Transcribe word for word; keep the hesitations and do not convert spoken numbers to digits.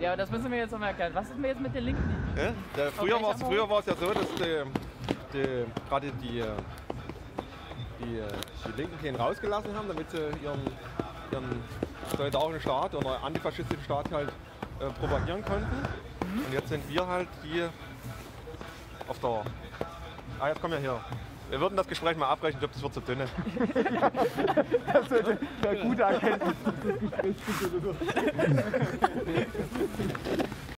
Ja, aber das müssen wir jetzt noch mal erklären. Was ist denn jetzt mit den Linken? Ja? Der, früher war es früher war's ja so, dass die, die, gerade die, die, die Linken den rausgelassen haben, damit sie ihren, ihren solidarischen Staat oder antifaschistischen Staat halt äh, propagieren konnten. Mhm. Und jetzt sind wir halt die auf der... Ah, jetzt kommen wir hier. Wir würden das Gespräch mal abbrechen, ich glaube, das wird zu dünn. Das wird eine gute Erkenntnis.